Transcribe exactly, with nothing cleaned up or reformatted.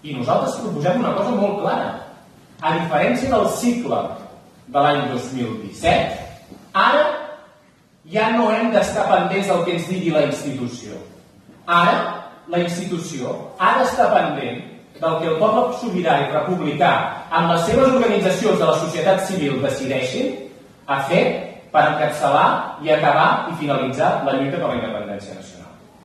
I nosaltres proposem una cosa molt clara. A diferència del cicle de l'any dos mil disset, ara ja no hem d'estar pendents del que ens digui la institució. Ara, la institució ha d'estar pendent del que el poble sobirà i republicà amb les seves organitzacions de la societat civil decideixin a fer per encapçalar i acabar i finalitzar la lluita per la independència nacional.